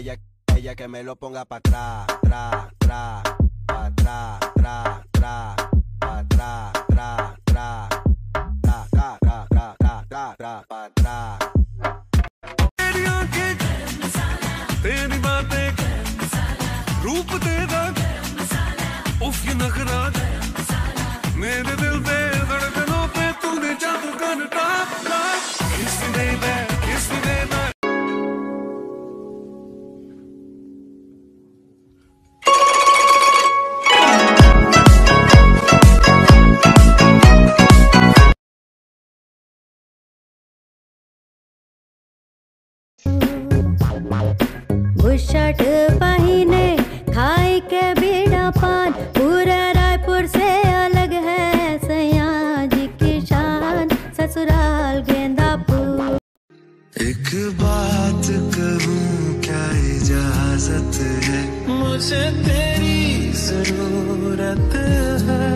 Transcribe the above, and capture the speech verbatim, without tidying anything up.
ella, ella que me lo ponga pa' atrás, tra, tra, pa' atrás, tra, tra, pa' atrás, tra, tra, tra, tra, tra, tra, tra, tra, tra, pa' atrás. तेरी आंखें, तेरी बातें, रूप तेरा, उफ ये नखरा, मेरे दिल पे धड़कनों पे तूने जादू कर डाला। किस ने दे, किस ने दे। बुशर्ट पहिने खाई के बीड़ा पान, पूरा रायपुर से अलग है सैया जी की शान, ससुराल गेंदा फूल। एक बात कहूँ क्या इजाजत है, मुझे तेरी जरूरत है।